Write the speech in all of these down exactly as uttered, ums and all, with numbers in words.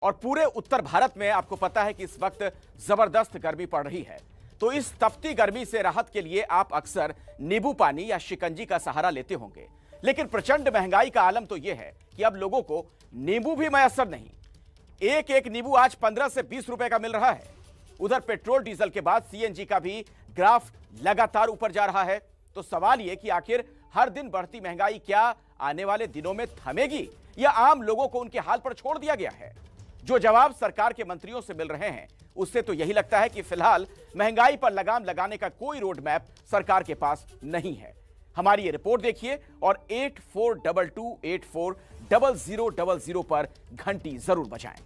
और पूरे उत्तर भारत में आपको पता है कि इस वक्त जबरदस्त गर्मी पड़ रही है। तो इस तपती गर्मी से राहत के लिए आप अक्सर नींबू पानी या शिकंजी का सहारा लेते होंगे, लेकिन प्रचंड महंगाई का आलम तो यह है कि अब लोगों को नींबू भी मयसर नहीं। एक एक नींबू आज पंद्रह से बीस रुपए का मिल रहा है। उधर पेट्रोल डीजल के बाद सीएनजी का भी ग्राफ लगातार ऊपर जा रहा है। तो सवाल यह कि आखिर हर दिन बढ़ती महंगाई क्या आने वाले दिनों में थमेगी या आम लोगों को उनके हाल पर छोड़ दिया गया है? जो जवाब सरकार के मंत्रियों से मिल रहे हैं उससे तो यही लगता है कि फिलहाल महंगाई पर लगाम लगाने का कोई रोड मैप सरकार के पास नहीं है। हमारी ये रिपोर्ट देखिए और eight four double two eight four double zero double zero पर घंटी जरूर बजाएं।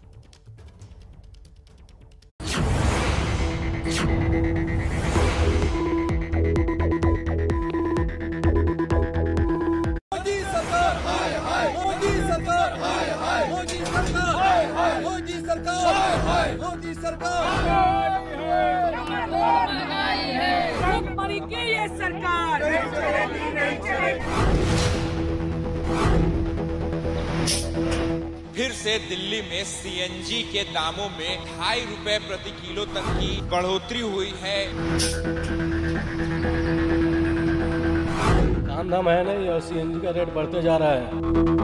मोदी सरकार हाय हाय, मोदी सरकार हाय हाय, मोदी सरकार हाय हाय, मोदी सरकार हाय हाय, मोदी सरकार मरी की ये सरकार फिर से दिल्ली में सीएनजी के दामों में ढाई रुपए प्रति किलो तक की बढ़ोतरी हुई है। काम धाम है नहीं और सीएनजी का रेट बढ़ते जा रहा है।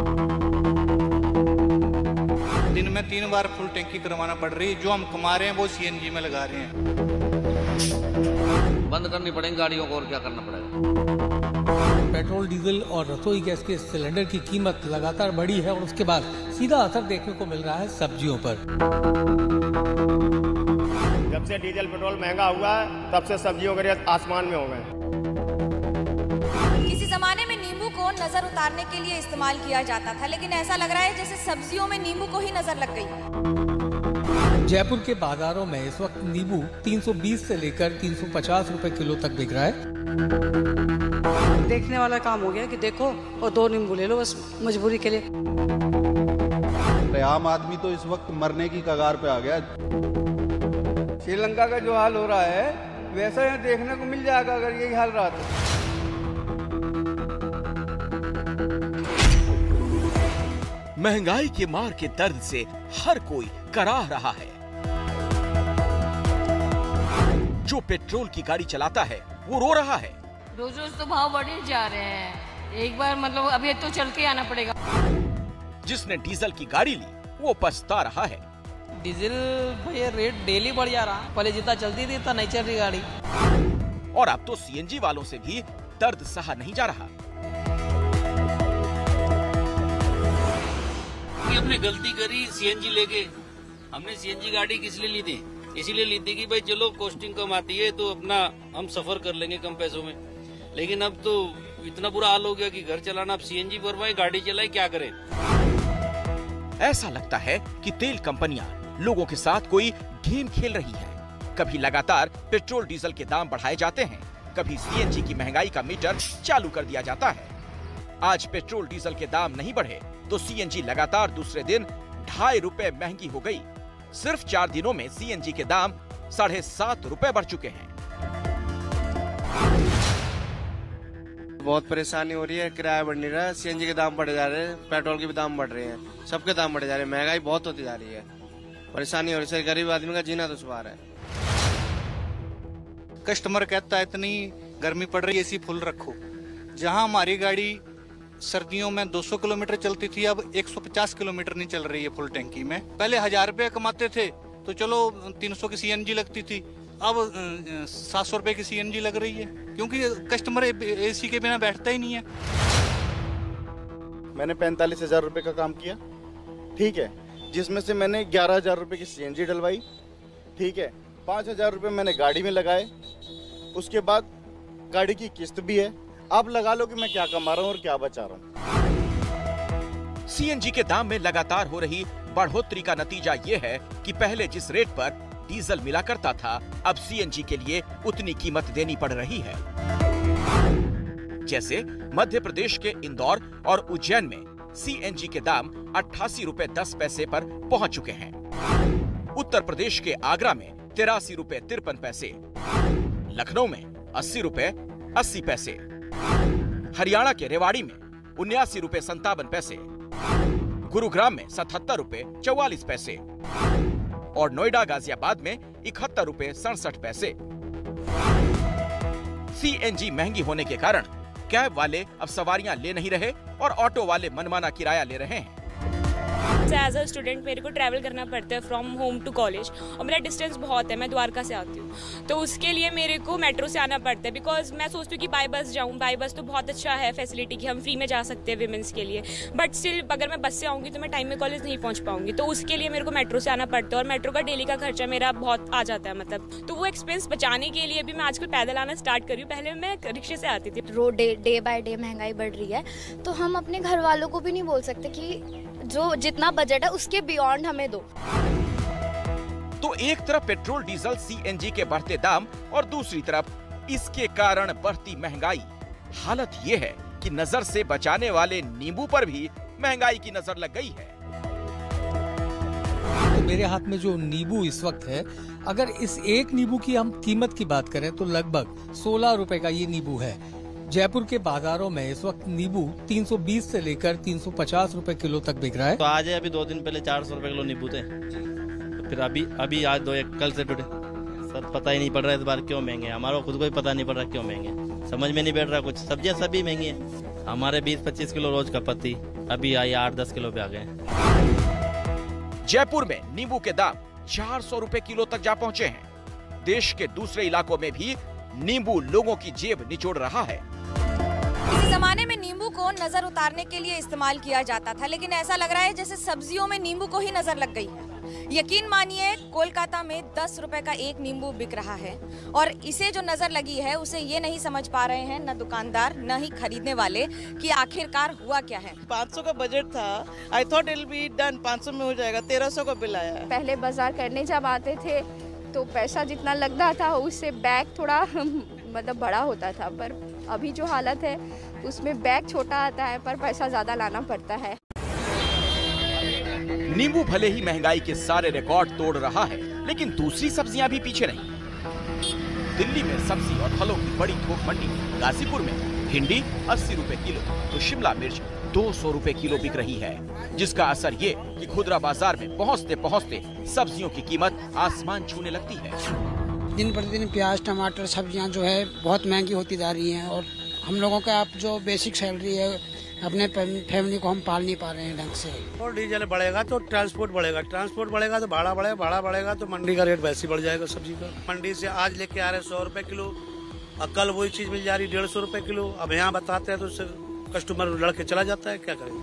दिन में तीन बार फुल टैंकी करवाना पड़ रही है। जो हम कमा रहे हैं वो सीएनजी में लगा रहे हैं। बंद करनी पड़ेगी गाड़ियों को और क्या करना पड़ेगा। पेट्रोल डीजल और रसोई गैस के सिलेंडर की कीमत लगातार बढ़ी है और उसके बाद सीधा असर देखने को मिल रहा है सब्जियों पर। जब से डीजल पेट्रोल महंगा हुआ है तब से सब्जियों के रेट आसमान में हो गए। किसी जमाने में नींबू को नजर उतारने के लिए इस्तेमाल किया जाता था, लेकिन ऐसा लग रहा है जैसे सब्जियों में नींबू को ही नजर लग गई। जयपुर के बाजारों में इस वक्त नींबू तीन सौ बीस से लेकर तीन सौ पचास रुपए किलो तक बिक रहा है। देखने वाला काम हो गया कि देखो और दो नींबू ले लो बस मजबूरी के लिए। आम आदमी तो इस वक्त मरने की कगार पे आ गया। श्रीलंका का जो हाल हो रहा है वैसा यहाँ देखने को मिल जाएगा अगर यही हाल रहा तो। महंगाई के मार के दर्द से हर कोई कराह रहा है। जो पेट्रोल की गाड़ी चलाता है वो रो रहा है। रोज रोज तो भाव बढ़े जा रहे हैं, एक बार मतलब अभी तो चल के आना पड़ेगा। जिसने डीजल की गाड़ी ली वो पछता रहा है। डीजल भैया रेट डेली बढ़ जा रहा, पहले जितना चलती थी इतना नहीं चल रही गाड़ी। और अब तो सीएनजी वालों से भी दर्द सहा नहीं जा रहा। हमने गलती करी सीएनजी लेके। हमने सीएनजी गाड़ी किस लिए ली थी? इसीलिए ली थी कि भाई चलो कॉस्टिंग कम आती है तो अपना हम सफर कर लेंगे कम पैसों में। लेकिन अब तो इतना बुरा हाल हो गया कि घर चलाना अब सीएनजी भरवाए गाड़ी चलाए, क्या करें? ऐसा लगता है कि तेल कंपनियां लोगों के साथ कोई गेम खेल रही हैं। कभी लगातार पेट्रोल डीजल के दाम बढ़ाए जाते हैं, कभी सीएनजी की महंगाई का मीटर चालू कर दिया जाता है। आज पेट्रोल डीजल के दाम नहीं बढ़े तो सीएनजी लगातार दूसरे दिन ढाई रुपए महंगी हो गई। सिर्फ चार दिनों में सीएनजी के दाम साढ़े सात रुपए बढ़ चुके हैं। बहुत परेशानी हो रही है, किराया बढ़ नहीं रहा है, सीएनजी के दाम बढ़े जा रहे हैं, पेट्रोल के भी दाम बढ़ रहे हैं, सबके दाम बढ़े जा रहे हैं, महंगाई बहुत होती जा रही है, परेशानी हो रही है। गरीब आदमी का जीना दुश्वार है। कस्टमर कहता है इतनी गर्मी पड़ रही है एसी फुल रखो। जहां हमारी गाड़ी सर्दियों में दो सौ किलोमीटर चलती थी अब एक सौ पचास किलोमीटर नहीं चल रही है फुल टैंकी में। पहले हजार रुपए कमाते थे तो चलो तीन सौ की सीएनजी लगती थी, अब सात सौ रुपए की सीएनजी लग रही है क्योंकि कस्टमर एसी के बिना बैठता ही नहीं है। मैंने पैंतालीस हजार रुपए का काम किया, ठीक है, जिसमें से मैंने ग्यारह हजार रुपए की सीएनजी डलवाई, ठीक है, पाँच हजार रुपए मैंने गाड़ी में लगाए, उसके बाद गाड़ी की किस्त भी है। आप लगा लो कि मैं क्या कमा रहा हूँ और क्या बचा रहा हूँ। सीएनजी के दाम में लगातार हो रही बढ़ोतरी का नतीजा ये है कि पहले जिस रेट पर डीजल मिला करता था अब सीएनजी के लिए उतनी कीमत देनी पड़ रही है। जैसे मध्य प्रदेश के इंदौर और उज्जैन में सीएनजी के दाम अट्ठासी रुपए दस पैसे पर पहुंच चुके हैं। उत्तर प्रदेश के आगरा में तिरासी रुपए तिरपन पैसे, लखनऊ में अस्सी रुपए अस्सी पैसे, हरियाणा के रेवाड़ी में उन्यासी रुपए संतावन पैसे, गुरुग्राम में सतहत्तर रुपए चौवालीस पैसे और नोएडा गाजियाबाद में इकहत्तर रुपए सड़सठ पैसे। सीएनजी महंगी होने के कारण कैब वाले अब सवारियां ले नहीं रहे और ऑटो वाले मनमाना किराया ले रहे हैं। एज अ स्टूडेंट मेरे को ट्रैवल करना पड़ता है फ्रॉम होम टू कॉलेज और मेरा डिस्टेंस बहुत है, मैं द्वारका से आती हूँ, तो उसके लिए मेरे को मेट्रो से आना पड़ता है। बिकॉज मैं सोचती हूँ कि बाई बस जाऊँ, बाई बस तो बहुत अच्छा है फैसिलिटी कि हम फ्री में जा सकते हैं विमेंस के लिए, बट स्टिल अगर मैं बस से आऊँगी तो मैं टाइम में कॉलेज नहीं पहुँच पाऊंगी, तो उसके लिए मेरे को मेट्रो से आना पड़ता है और मेट्रो का डेली का खर्चा मेरा बहुत आ जाता है, मतलब तो वो एक्सपेंस बचाने के लिए भी मैं आजकल पैदल आना स्टार्ट करी हूँ। पहले मैं रिक्शे से आती थी। रोज डे डे बाय डे महंगाई बढ़ रही है, तो हम अपने घर वालों को भी नहीं बोल सकते कि जो जितना बजट है उसके बियॉन्ड हमें दो। तो एक तरफ पेट्रोल डीजल सीएनजी के बढ़ते दाम और दूसरी तरफ इसके कारण बढ़ती महंगाई। हालत ये है कि नजर से बचाने वाले नींबू पर भी महंगाई की नजर लग गई है। तो मेरे हाथ में जो नींबू इस वक्त है, अगर इस एक नींबू की हम कीमत की बात करें तो लगभग सोलह रुपए का ये नींबू है। जयपुर के बाजारों में इस वक्त नींबू तीन सौ बीस से लेकर तीन सौ पचास रुपए किलो तक बिक रहा है। तो आज है, अभी दो दिन पहले चार सौ रुपए किलो नींबू थे, तो फिर अभी अभी आज दो एक कल से टुडे सर पता ही नहीं पड़ रहा है इस बार क्यों महंगे। हमारा खुद को ही पता नहीं पड़ रहा क्यों महंगे, समझ में नहीं बैठ रहा कुछ। सब्जियां सभी महंगी है। हमारे बीस पच्चीस किलो रोज खपत थी, अभी आई आठ दस किलो पे आ गए। जयपुर में नींबू के दाम चार सौ रुपए किलो तक जा पहुंचे हैं। देश के दूसरे इलाकों में भी नींबू लोगों की जेब निचोड़ रहा है। किसी जमाने में नींबू को नजर उतारने के लिए इस्तेमाल किया जाता था, लेकिन ऐसा लग रहा है जैसे सब्जियों में नींबू को ही नजर लग गई है। यकीन मानिए कोलकाता में दस रुपए का एक नींबू बिक रहा है और इसे जो नजर लगी है उसे ये नहीं समझ पा रहे हैं न दुकानदार न ही खरीदने वाले कि आखिरकार हुआ क्या है। पाँच सौ का बजट था, I thought it will be done, पाँच सौ में हो जाएगा, तेरह सौ का बिल आया है। पहले बाजार करने जब आते थे तो पैसा जितना लगता था उससे बैग थोड़ा मतलब बड़ा होता था, पर अभी जो हालत है उसमें बैग छोटा आता है पर पैसा ज्यादा लाना पड़ता है। नींबू भले ही महंगाई के सारे रिकॉर्ड तोड़ रहा है, लेकिन दूसरी सब्जियां भी पीछे नहीं। दिल्ली में सब्जी और फलों की बड़ी थोक मंडी गाजीपुर में भिंडी अस्सी रुपए किलो तो शिमला मिर्च दो सौ रुपए किलो बिक रही है, जिसका असर ये कि खुदरा बाजार में पहुंचते पहुंचते सब्जियों की कीमत आसमान छूने लगती है। दिन प्रतिदिन प्याज टमाटर सब्जियां जो है बहुत महंगी होती जा रही हैं और हम लोगों का अब जो बेसिक सैलरी है अपने फैमिली को हम पाल नहीं पा रहे हैं ढंग से। और डीजल बढ़ेगा तो ट्रांसपोर्ट बढ़ेगा, ट्रांसपोर्ट बढ़ेगा तो भाड़ा बढ़ेगा, भाड़ा बढ़ेगा तो मंडी का रेट वैसे ही बढ़ जाएगा सब्जी का। मंडी से आज लेके आ रहे सौ रुपए किलो और कल वही चीज मिल जा रही डेढ़ सौ रुपए किलो। अब यहाँ बताते हैं तो उससे कस्टमर लड़के चला जाता है, क्या करें।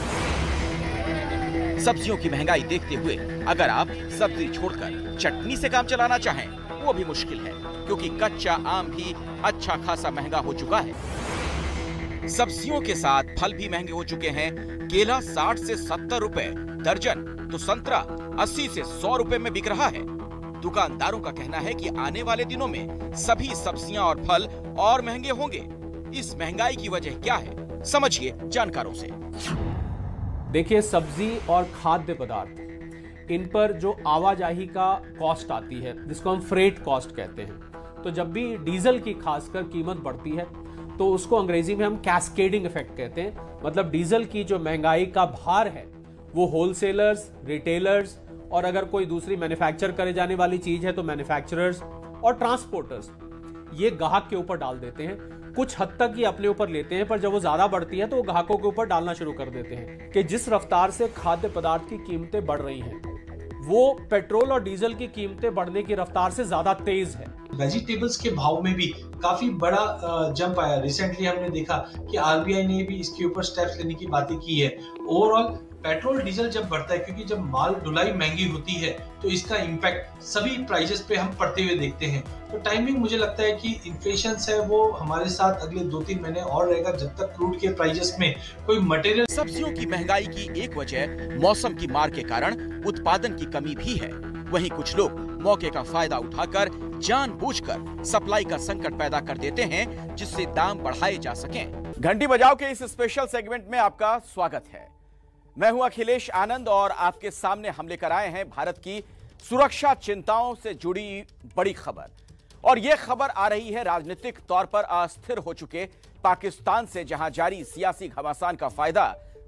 सब्जियों की महंगाई देखते हुए अगर आप सब्जी छोड़कर चटनी से काम चलाना चाहें वो भी मुश्किल है, क्योंकि कच्चा आम भी अच्छा खासा महंगा हो चुका है। सब्जियों के साथ फल भी महंगे हो चुके हैं। केला साठ से सत्तर रुपए दर्जन तो संतरा अस्सी से सौ रुपए में बिक रहा है। दुकानदारों का कहना है कि आने वाले दिनों में सभी सब्जियां और फल और महंगे होंगे। इस महंगाई की वजह क्या है, समझिए जानकारों से। देखिए, सब्जी और खाद्य पदार्थ इन पर जो आवाजाही का कॉस्ट आती है जिसको हम फ्रेट कॉस्ट कहते हैं, तो जब भी डीजल की खासकर कीमत बढ़ती है तो उसको अंग्रेजी में हम कैस्केडिंग इफेक्ट कहते हैं। मतलब डीजल की जो महंगाई का भार है वो होलसेलर्स, रिटेलर्स और अगर कोई दूसरी मैन्युफैक्चर करे जाने वाली चीज है तो मैन्युफैक्चरर्स और ट्रांसपोर्टर्स ये ग्राहक के ऊपर डाल देते हैं। कुछ हद तक ये अपने ऊपर लेते हैं, पर जब वो ज्यादा बढ़ती है तो वो ग्राहकों के ऊपर डालना शुरू कर देते हैं कि जिस रफ्तार से खाद्य पदार्थ की कीमतें बढ़ रही हैं वो पेट्रोल और डीजल की कीमतें बढ़ने की रफ्तार से ज्यादा तेज है। वेजिटेबल्स के भाव में भी काफी बड़ा जंप आया। रिसेंटली हमने देखा कि आरबीआई ने भी इसके ऊपर स्टेप्स लेने की बातें की है। ओवरऑल पेट्रोल डीजल जब बढ़ता है, क्योंकि जब माल ढुलाई महंगी होती है तो इसका इम्पैक्ट सभी प्राइसेस पे हम पड़ते हुए देखते हैं। तो टाइमिंग मुझे लगता है कि इन्फ्लेशन है वो हमारे साथ अगले दो तीन महीने और रहेगा जब तक क्रूड के प्राइसेस में कोई मटेरियल। सब्जियों की महंगाई की एक वजह मौसम की मार के कारण उत्पादन की कमी भी है। वहीं कुछ लोग मौके का फायदा उठाकर जानबूझकर सप्लाई का संकट पैदा कर देते हैं जिससे दाम बढ़ाए जा सकें। घंटी बजाओ के इस स्पेशल सेगमेंट में आपका स्वागत है। मैं हूं अखिलेश आनंद और आपके सामने हम लेकर आए हैं भारत की सुरक्षा चिंताओं से जुड़ी बड़ी खबर। और यह खबर आ रही है राजनीतिक तौर पर अस्थिर हो चुके पाकिस्तान से, जहां जारी सियासी घमासान का फायदा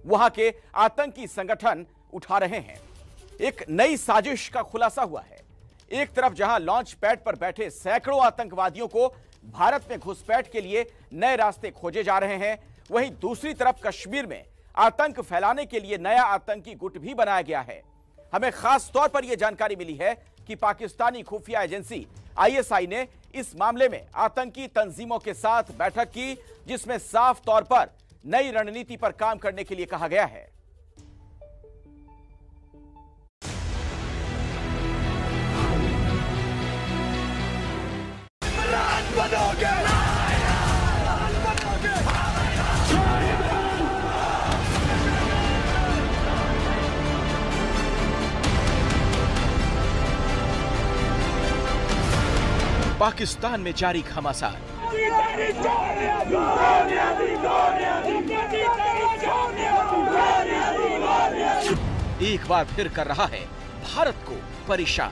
वहां के आतंकी संगठन उठा रहे हैं। एक नई साजिश का खुलासा हुआ है। एक तरफ जहां लॉन्च पैड पर बैठे सैकड़ों आतंकवादियों को भारत में घुसपैठ के लिए नए रास्ते खोजे जा रहे हैं, वहीं दूसरी तरफ कश्मीर में आतंक फैलाने के लिए नया आतंकी गुट भी बनाया गया है। हमें खास तौर पर यह जानकारी मिली है कि पाकिस्तानी खुफिया एजेंसी आई एस आई ने इस मामले में आतंकी तंजीमों के साथ बैठक की, जिसमें साफ तौर पर नई रणनीति पर काम करने के लिए कहा गया है। पाकिस्तान में जारी घमासान। एक बार फिर कर रहा है भारत को परेशान।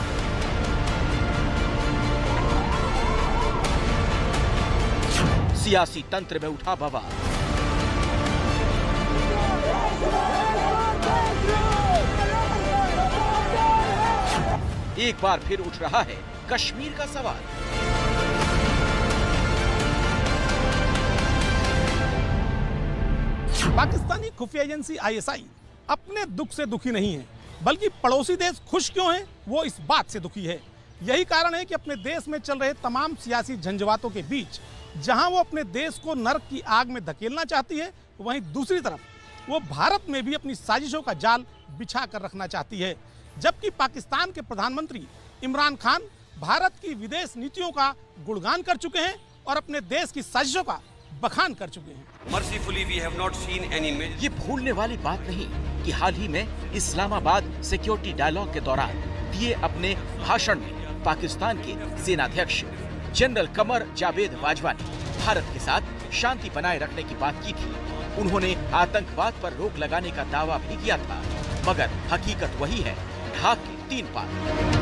सियासी तंत्र में उठा बवाल। एक बार फिर उठ रहा है कश्मीर का सवाल। पाकिस्तानी खुफिया एजेंसी आई एस आई अपने दुख से दुखी नहीं है, बल्कि पड़ोसी देश खुश क्यों है वो इस बात से दुखी है। यही कारण है कि अपने देश में चल रहे तमाम सियासी झंझावातों के बीच जहां वो अपने देश को नर्क की आग में धकेलना चाहती है, वहीं दूसरी तरफ वो भारत में भी अपनी साजिशों का जाल बिछा कर रखना चाहती है। जबकि पाकिस्तान के प्रधानमंत्री इमरान खान भारत की विदेश नीतियों का गुणगान कर चुके हैं और अपने देश की साजिशों का बखान कर चुके हैं। Mercifully, we have not seen any... ये भूलने वाली बात नहीं कि हाल ही में इस्लामाबाद सिक्योरिटी डायलॉग के दौरान दिए अपने भाषण में पाकिस्तान के सेनाध्यक्ष जनरल कमर जावेद बाजवा ने भारत के साथ शांति बनाए रखने की बात की थी। उन्होंने आतंकवाद पर रोक लगाने का दावा भी किया था, मगर हकीकत वही है, ढाक के तीन पार।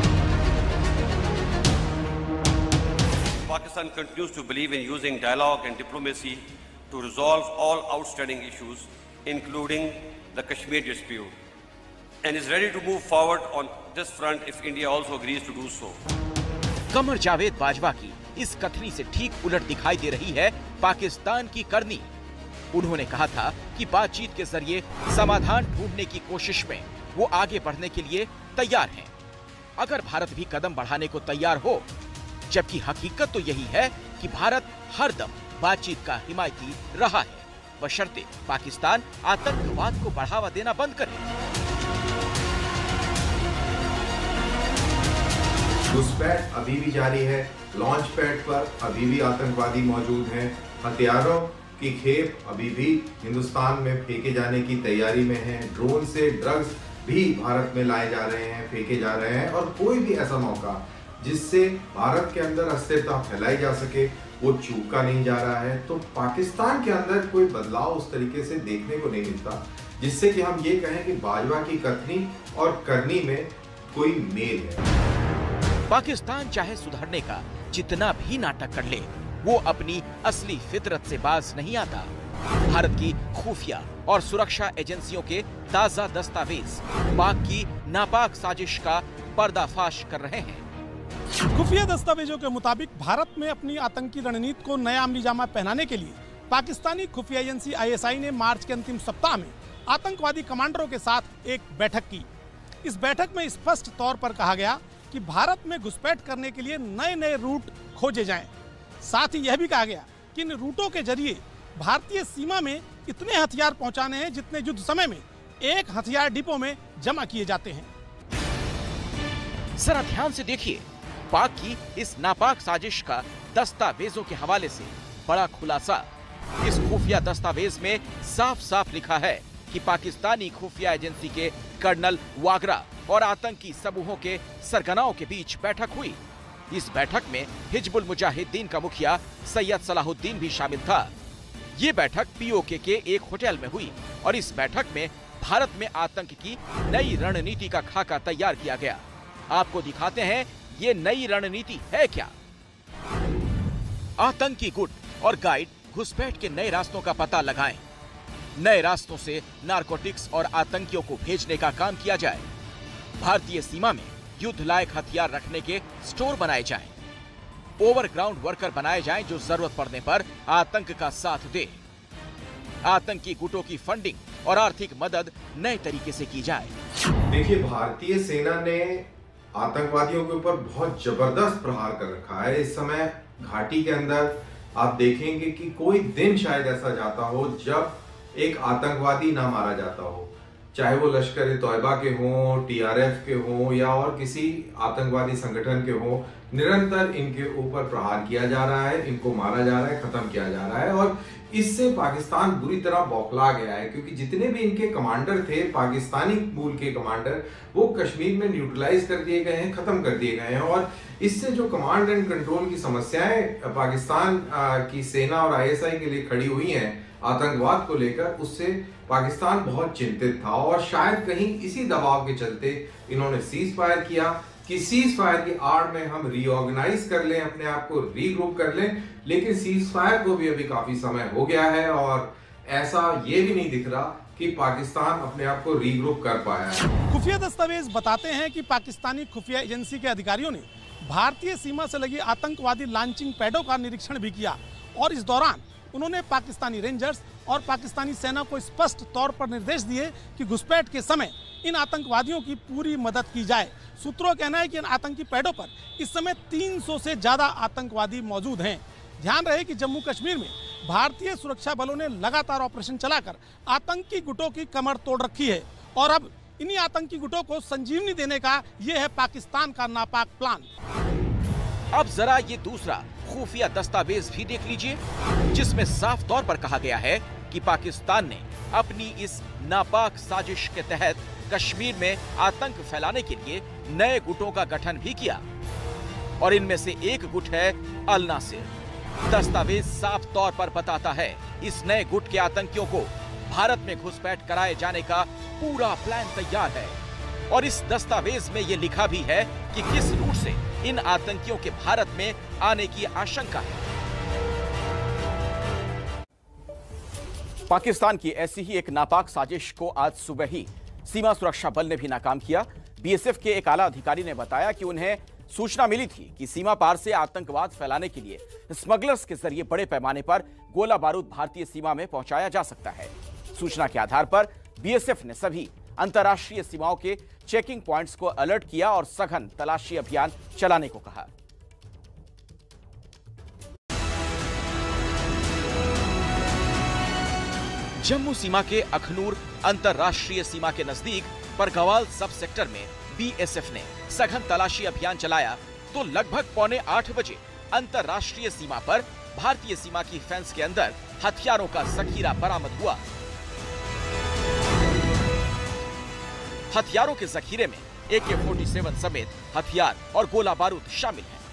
Pakistan continues to believe in using dialogue and diplomacy to resolve all outstanding issues, including the Kashmir dispute, and is ready to move forward on this front if India also agrees to do so. Qamar Javed Bajwa की इस कथनी से ठीक उलट दिखाई दे रही है पाकिस्तान की करनी। उन्होंने कहा था कि बातचीत के जरिए समाधान ढूंढने की कोशिश में वो आगे बढ़ने के लिए तैयार हैं, अगर भारत भी कदम बढ़ाने को तैयार हो। जबकि हकीकत तो यही है कि भारत हर दम बातचीत का हिमायती रहा है, बशर्ते पाकिस्तान आतंकवाद को बढ़ावा देना बंद करे। घुसपैठ अभी भी जारी है। लॉन्च पैड पर अभी भी आतंकवादी मौजूद हैं। हथियारों की खेप अभी भी हिंदुस्तान में फेंके जाने की तैयारी में है। ड्रोन से ड्रग्स भी भारत में लाए जा रहे हैं, फेंके जा रहे हैं, और कोई भी ऐसा मौका जिससे भारत के अंदर अस्थिरता फैलाई जा सके वो चूका नहीं जा रहा है। तो पाकिस्तान के अंदर कोई बदलाव उस तरीके से देखने को नहीं मिलता जिससे कि हम ये कहें कि बाजवा की कथनी और करनी में कोई मेल है। पाकिस्तान चाहे सुधरने का जितना भी नाटक कर ले, वो अपनी असली फितरत से बाज नहीं आता। भारत की खुफिया और सुरक्षा एजेंसियों के ताजा दस्तावेज पाक की नापाक साजिश का पर्दाफाश कर रहे हैं। खुफिया दस्तावेजों के मुताबिक भारत में अपनी आतंकी रणनीति को नया अमली जामा पहनाने के लिए पाकिस्तानी खुफिया एजेंसी आई एस आई ने मार्च के अंतिम सप्ताह में आतंकवादी कमांडरों के साथ एक बैठक की। इस बैठक में स्पष्ट तौर पर कहा गया कि भारत में घुसपैठ करने के लिए नए नए रूट खोजे जाएं। साथ ही यह भी कहा गया कि इन रूटों के जरिए भारतीय सीमा में इतने हथियार पहुंचाने हैं जितने युद्ध समय में एक हथियार डिपो में जमा किए जाते हैं। जरा ध्यान से देखिए, पाक की इस नापाक साजिश का दस्तावेजों के हवाले से बड़ा खुलासा। इस खुफिया दस्तावेज में साफ साफ लिखा है कि पाकिस्तानी खुफिया एजेंसी के कर्नल वागरा और आतंकी समूहों के सरगनाओं के बीच बैठक हुई। इस बैठक में हिजबुल मुजाहिदीन का मुखिया सैयद सलाहुद्दीन भी शामिल था। ये बैठक पी ओ के के एक होटल में हुई और इस बैठक में भारत में आतंक की नई रणनीति का खाका तैयार किया गया। आपको दिखाते हैं ये नई रणनीति है क्या। आतंकी गुट और गाइड घुसपैठ के नए रास्तों का पता लगाएं। नए रास्तों से नारकोटिक्स और आतंकियों को भेजने का काम किया जाए। भारतीय सीमा में युद्ध लायक हथियार रखने के स्टोर बनाए जाएं। ओवरग्राउंड वर्कर बनाए जाएं जो जरूरत पड़ने पर आतंक का साथ दे। आतंकी गुटों की फंडिंग और आर्थिक मदद नए तरीके से की जाए। देखिए, भारतीय सेना ने आतंकवादियों के ऊपर बहुत जबरदस्त प्रहार कर रखा है। इस समय घाटी के अंदर आप देखेंगे कि कोई दिन शायद ऐसा जाता हो जब एक आतंकवादी ना मारा जाता हो, चाहे वो लश्कर ए तौयबा के हों, टीआरएफ के हों या और किसी आतंकवादी संगठन के हों। निरंतर इनके ऊपर प्रहार किया जा रहा है, इनको मारा जा रहा है, खत्म किया जा रहा है और इससे पाकिस्तान बुरी तरह बौखला गया है, क्योंकि जितने भी इनके कमांडर थे, पाकिस्तानी मूल के कमांडर, वो कश्मीर में न्यूट्रलाइज कर दिए गए हैं, खत्म कर दिए गए हैं। और इससे जो कमांड एंड कंट्रोल की समस्याएं पाकिस्तान की सेना और आईएसआई के लिए खड़ी हुई हैं आतंकवाद को लेकर, उससे पाकिस्तान बहुत चिंतित था और शायद कहीं इसी दबाव के चलते इन्होंने सीज फायर किया कि सीज फायर की आड़ में हम रीऑर्गेनाइज कर लें, अपने आप को रीग्रुप कर लें। लेकिन सीज फायर को भी अभी काफी समय हो गया है और ऐसा ये भी नहीं दिख रहा कि पाकिस्तान अपने आप को रीग्रुप कर पाया है। खुफिया दस्तावेज बताते हैं कि पाकिस्तानी खुफिया एजेंसी के अधिकारियों ने भारतीय सीमा से लगी आतंकवादी लॉन्चिंग पैडों का निरीक्षण भी किया और इस दौरान उन्होंने पाकिस्तानी रेंजर्स और पाकिस्तानी सेना को स्पष्ट तौर पर निर्देश दिए कि घुसपैठ के समय इन आतंकवादियों की पूरी मदद की जाए। सूत्रों का कहना है कि इन आतंकी पैडों पर इस समय तीन सौ से ज्यादा आतंकवादी मौजूद हैं। ध्यान रहे कि जम्मू कश्मीर में भारतीय सुरक्षा बलों ने लगातार ऑपरेशन चलाकर आतंकी गुटों की कमर तोड़ रखी है और अब इन्हीं आतंकी गुटों को संजीवनी देने का ये है पाकिस्तान का नापाक प्लान। अब जरा ये दूसरा खुफिया दस्तावेज भी देख लीजिए, जिसमें साफ तौर पर कहा गया है कि पाकिस्तान ने अपनी इस नापाक साजिश के तहत कश्मीर में आतंक फैलाने के लिए नए गुटों का गठन भी किया और इनमें से एक गुट है अल नासिर। दस्तावेज साफ तौर पर बताता है इस नए गुट के आतंकियों को भारत में घुसपैठ कराए जाने का पूरा प्लान तैयार है और इस दस्तावेज में ये लिखा भी है कि किस रूट से इन आतंकियों के भारत में आने की आशंका है। पाकिस्तान की ऐसी ही एक नापाक साजिश को आज सुबह ही सीमा सुरक्षा बल ने भी नाकाम किया। बीएसएफ के एक आला अधिकारी ने बताया कि उन्हें सूचना मिली थी कि सीमा पार से आतंकवाद फैलाने के लिए स्मगलर्स के जरिए बड़े पैमाने पर गोला बारूद भारतीय सीमा में पहुंचाया जा सकता है। सूचना के आधार पर बीएसएफ ने सभी अंतर्राष्ट्रीय सीमाओं के चेकिंग पॉइंट्स को अलर्ट किया और सघन तलाशी अभियान चलाने को कहा। जम्मू सीमा के अखनूर अंतर्राष्ट्रीय सीमा के नजदीक परगवाल सब सेक्टर में बीएसएफ ने सघन तलाशी अभियान चलाया तो लगभग पौने आठ बजे अंतर्राष्ट्रीय सीमा पर भारतीय सीमा की फेंस के अंदर हथियारों का जखीरा बरामद हुआ। हथियारों के जखीरे में ए के फोर्टी सेवन समेत हथियार और गोला बारूद शामिल है।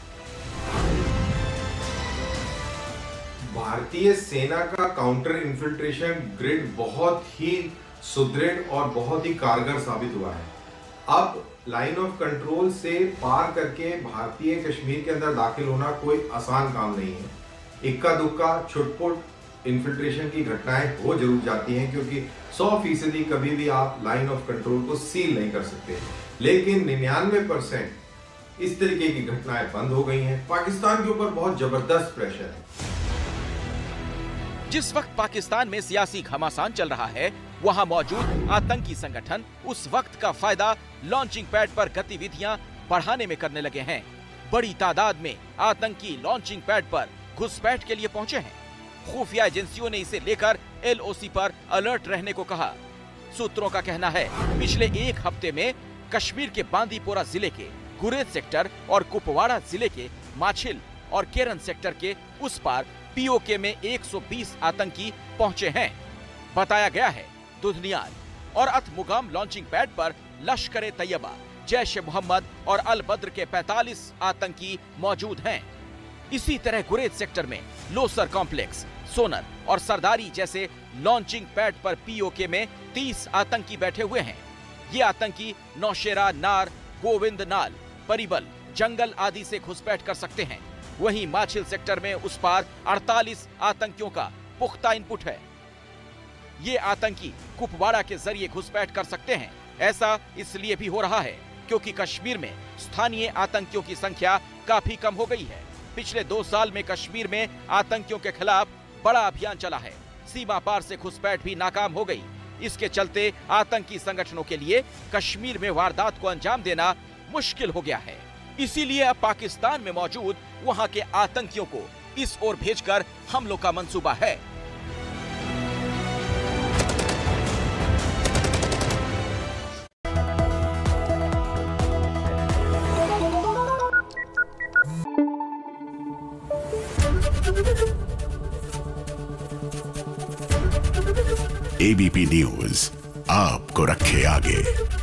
भारतीय सेना का काउंटर इन्फिल्ट्रेशन ग्रिड बहुत ही सुदृढ़ और बहुत ही कारगर साबित हुआ है। अब लाइन ऑफ कंट्रोल से पार करके भारतीय कश्मीर के अंदर दाखिल होना कोई आसान काम नहीं है। इक्का दुक्का छुटपुट इन्फिल्ट्रेशन की घटनाएं हो जरूर जाती हैं, क्योंकि सौ फीसदी कभी भी आप लाइन ऑफ कंट्रोल को सील नहीं कर सकते, लेकिन निन्यानवे परसेंट इस तरीके की घटनाएं बंद हो गई हैं। पाकिस्तान के ऊपर बहुत जबरदस्त प्रेशर है। जिस वक्त पाकिस्तान में सियासी घमासान चल रहा है, वहां मौजूद आतंकी संगठन उस वक्त का फायदा लॉन्चिंग पैड पर गतिविधियां बढ़ाने में करने लगे हैं। बड़ी तादाद में आतंकी लॉन्चिंग पैड पर घुसपैठ के लिए पहुंचे हैं। खुफिया एजेंसियों ने इसे लेकर एलओसी पर अलर्ट रहने को कहा। सूत्रों का कहना है पिछले एक हफ्ते में कश्मीर के बांदीपोरा जिले के गुरेज सेक्टर और कुपवाड़ा जिले के माछिल और केरन सेक्टर के उस पार पीओके में एक सौ बीस आतंकी पहुंचे हैं। बताया गया है दुधनियाल और अतमुगाम लॉन्चिंग पैड पर लश्कर तैयबा, जैश ए मोहम्मद और अल बद्र के पैंतालीस आतंकी मौजूद हैं। इसी तरह गुरेज सेक्टर में लोसर कॉम्प्लेक्स, सोनर और सरदारी जैसे लॉन्चिंग पैड पर पीओके में तीस आतंकी बैठे हुए हैं। ये आतंकी नौशेरा, नार, गोविंद नाल, परिबल, जंगल आदि से घुसपैठ कर सकते हैं। वहीं माछिल सेक्टर में उस पार अड़तालीस आतंकियों का पुख्ता इनपुट है। ये आतंकी कुपवाड़ा के जरिए घुसपैठ कर सकते हैं। ऐसा इसलिए भी हो रहा है क्योंकि कश्मीर में स्थानीय आतंकियों की संख्या काफी कम हो गई है। पिछले दो साल में कश्मीर में आतंकियों के खिलाफ बड़ा अभियान चला है। सीमा पार से घुसपैठ भी नाकाम हो गई। इसके चलते आतंकी संगठनों के लिए कश्मीर में वारदात को अंजाम देना मुश्किल हो गया है। इसीलिए अब पाकिस्तान में मौजूद वहां के आतंकियों को इस ओर भेजकर हमलों का मंसूबा है। एबीपी न्यूज आपको रखे आगे।